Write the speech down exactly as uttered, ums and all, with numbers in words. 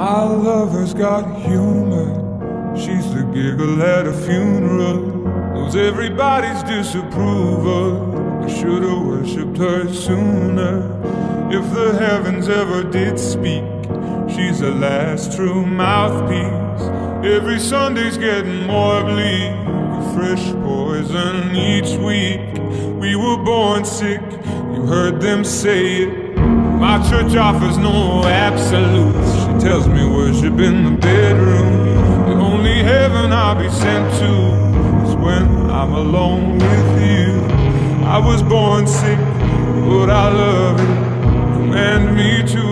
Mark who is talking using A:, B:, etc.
A: My lover's got humor. She's the giggle at a funeral. Knows everybody's disapproval. I should've worshipped her sooner. If the heavens ever did speak, she's the last true mouthpiece. Every Sunday's getting more bleak, fresh poison each week. We were born sick, you heard them say it. My church offers no absolutes. She tells me worship in the bedroom. The only heaven I'll be sent to is when I'm alone with you. I was born sick, but I love it. Command me to